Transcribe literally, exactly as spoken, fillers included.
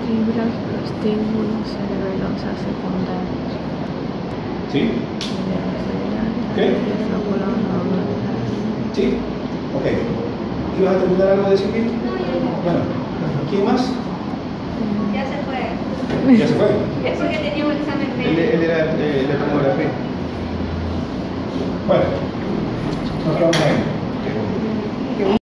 fibras, prostíbulos, cerebelosa secundaria. ¿Sí? ¿Qué? ¿Sí? Ok. ¿Ibas a terminar algo de decir? Bueno, ¿quién más? Ya se fue. ¿Ya se fue? Es porque tenía un examen Él, médico. él era